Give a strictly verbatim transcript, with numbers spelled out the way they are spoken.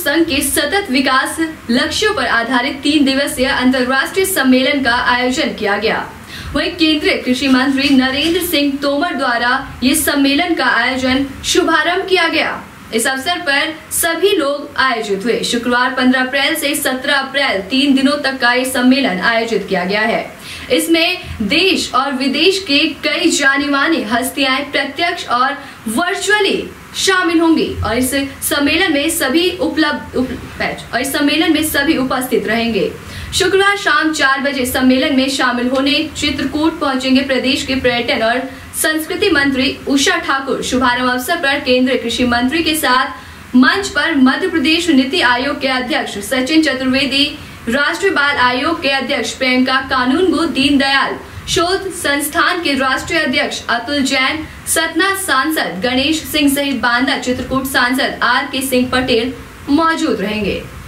संघ के सतत विकास लक्ष्यों पर आधारित तीन दिवसीय अंतर्राष्ट्रीय सम्मेलन का आयोजन किया गया। वहीं केंद्रीय कृषि मंत्री नरेंद्र सिंह तोमर द्वारा ये सम्मेलन का आयोजन शुभारंभ किया गया। इस अवसर पर सभी लोग आयोजित हुए। शुक्रवार पंद्रह अप्रैल से सत्रह अप्रैल तीन दिनों तक का ये सम्मेलन आयोजित किया गया है। इसमें देश और विदेश के कई जानी मानी हस्तियां प्रत्यक्ष और वर्चुअली शामिल होंगी और इस सम्मेलन में सभी उपलब्ध उप, और इस सम्मेलन में सभी उपस्थित रहेंगे। शुक्रवार शाम चार बजे सम्मेलन में शामिल होने चित्रकूट पहुंचेंगे प्रदेश के पर्यटन और संस्कृति मंत्री उषा ठाकुर। शुभारंभ अवसर पर केंद्रीय कृषि मंत्री के साथ मंच पर मध्य प्रदेश नीति आयोग के अध्यक्ष सचिन चतुर्वेदी, राष्ट्रीय बाल आयोग के अध्यक्ष प्रियंका कानूनगो, दीनदयाल शोध संस्थान के राष्ट्रीय अध्यक्ष अतुल जैन, सतना सांसद गणेश सिंह सहित बांदा चित्रकूट सांसद आर के सिंह पटेल मौजूद रहेंगे।